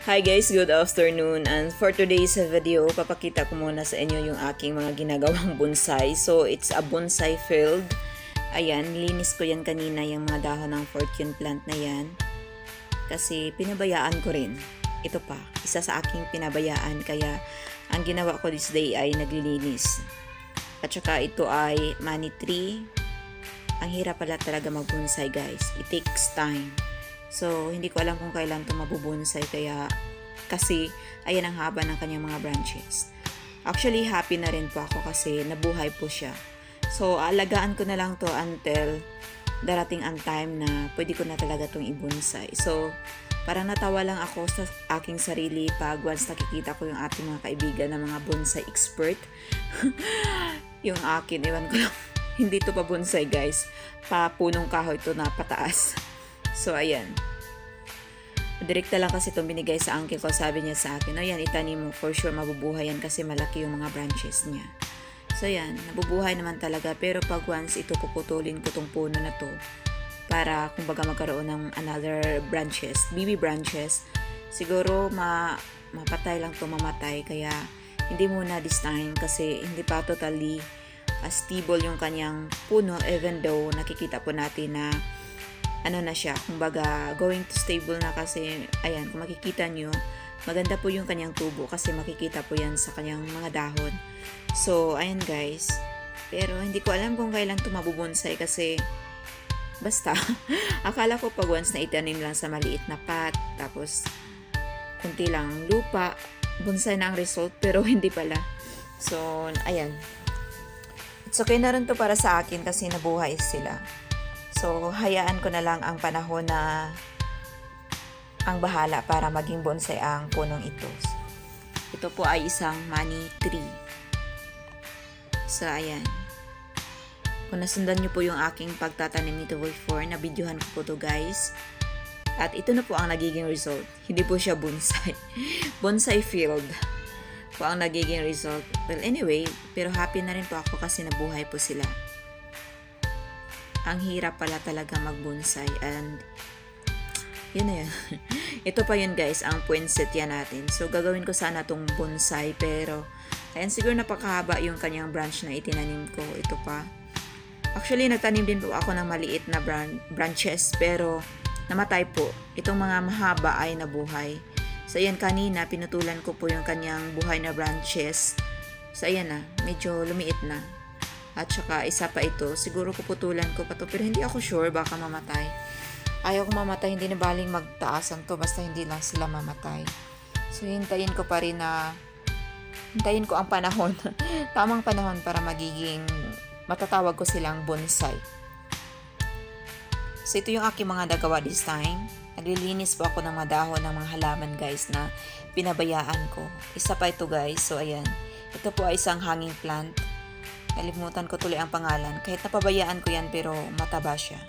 Hi guys, good afternoon, and for today's video, papakita ko muna sa inyo yung aking mga ginagawang bonsai. So, it's a bonsai field. Ayan, linis ko yan kanina yung mga dahon ng fortune plant na yan. Kasi pinabayaan ko rin. Ito pa, isa sa aking pinabayaan, kaya ang ginawa ko this day ay naglilinis. At saka ito ay money tree. Ang hirap pala talaga mag-bonsai guys. It takes time. So, hindi ko alam kung kailan ito mabubonsai kasi ayan ang haba ng kanyang mga branches. Actually, happy na rin po ako kasi nabuhay po siya. So, alagaan ko na lang to until darating ang time na pwede ko na talaga itong ibonsai. So, parang natawa lang ako sa aking sarili pag once nakikita ko yung ating mga kaibigan na mga bonsai expert. Yung akin, ewan ko lang, hindi to pa bonsai guys. Pa punong kahoy to na pataas. So, ayan. Direkta lang kasi itong binigay sa uncle ko. Sabi niya sa akin, ayan, itanim mo. For sure, mabubuhay yan kasi malaki yung mga branches niya. So, ayan. Nabubuhay naman talaga. Pero pag once ito puputulin ko itong puno na to para kumbaga magkaroon ng another branches, baby branches, siguro mapatay lang to, mamatay. Kaya, hindi muna this time kasi hindi pa totally stable yung kanyang puno even though nakikita po natin na ano na siya, kumbaga going to stable na kasi ayan, kung makikita nyo maganda po yung kanyang tubo kasi makikita po yan sa kanyang mga dahon. So ayan guys, pero hindi ko alam kung kailan ito mabubonsai kasi basta akala ko pag once na itanim lang sa maliit na pot tapos kunti lang lupa, bonsai na ang result, pero hindi pala. So ayan, it's okay na rin to para sa akin kasi nabuhay sila. So, hayaan ko na lang ang panahon na ang bahala para maging bonsai ang punong ito. Ito po ay isang money tree. So, ayan. Kung nasundan nyo po yung aking pagtatanim nito before, na-videohan ko po to guys. At ito na po ang nagiging result. Hindi po siya bonsai. Bonsai field po ang nagiging result. Well, anyway, pero happy na rin po ako kasi nabuhay po sila. Ang hirap pala talaga mag-bonsai and yun na yun. Ito pa yun guys, ang poinsettia natin. So, gagawin ko sana itong bonsai pero ayan, siguro napakahaba yung kanyang branch na itinanim ko. Ito pa. Actually, nagtanim din po ako ng maliit na branches pero namatay po. Itong mga mahaba ay nabuhay. So, ayan, kanina pinutulan ko po yung kanyang buhay na branches. So, ayan na. Medyo lumiit na. At saka isa pa ito, siguro puputulan ko pa to pero hindi ako sure, baka mamatay. Ayaw ko mamatay, hindi na baling magtaasan to basta hindi lang sila mamatay. So hintayin ko pa rin na hintayin ko ang panahon, tamang panahon para magiging matatawag ko silang bonsai. So ito yung aking mga nagawa this time. Naglilinis po ako ng mga dahon ng mga halaman guys na pinabayaan ko. Isa pa ito guys, so ayan. Ito po ay isang hanging plant. Kalimutan ko tuloy ang pangalan. Kahit napabayaan ko yan pero mataba siya.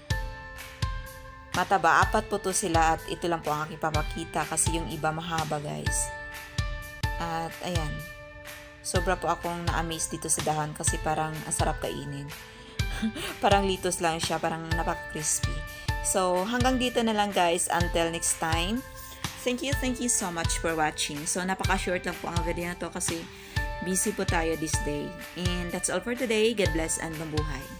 Mataba. 4 po to sila at ito lang po ang aking papakita kasi yung iba mahaba guys. At ayan. Sobra po akong na-amaze dito sa dahon kasi parang ang sarap kainin. Parang litos lang siya. Parang napaka-crispy. So hanggang dito na lang guys. Until next time. Thank you so much for watching. So napaka-short lang po ang video na to kasi busy po tayo this day. And that's all for today. God bless and mabuhay.